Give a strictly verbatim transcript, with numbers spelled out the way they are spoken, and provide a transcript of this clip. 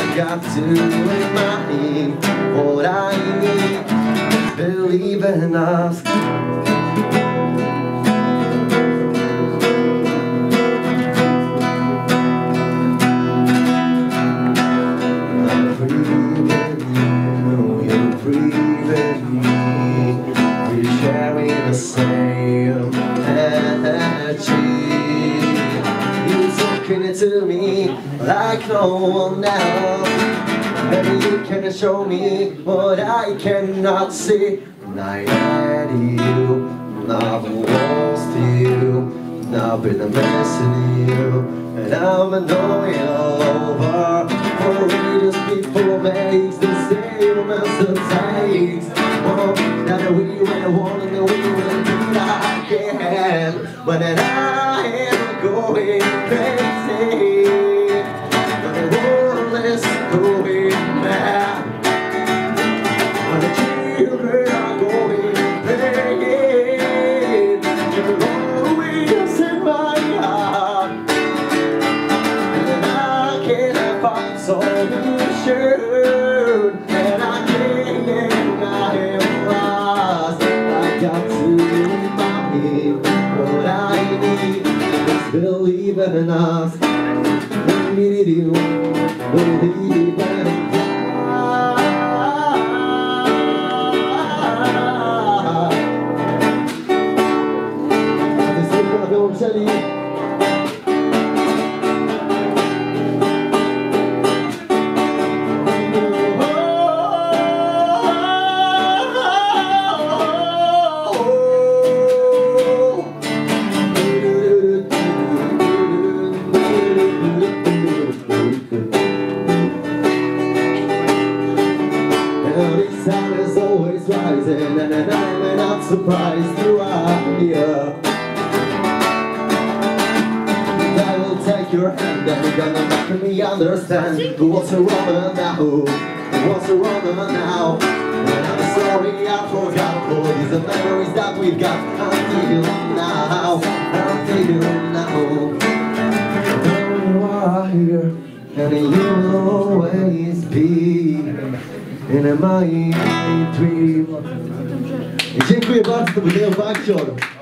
got to remind what I need. Believe in us. I'm breathing you, you're breathing me. We're sharing the same energy. You're talking it to me like no one else. Maybe you can show me what I cannot see. And I had you, and I've lost you, and I've been a mess in you, and I'm annoying all over. For we just people makes the same mistakes. Oh, that we went one and we went do that again. When I am going crazy, when the world is going mad, when the children are going pain, you're always in my heart, and I can't find solution, and I can't, I am lost. I got to remind me what I need is believe in us. We need you, believe in us. The sun is always rising, and I'm not surprised you are here. I will take your hand and you're gonna make me understand what's wrong now, what's wrong now. And I'm sorry I forgot all these memories that we've got until now, until now. You are here, and you will always be in my dream. Dziękuję bardzo, to był Neo Banksior.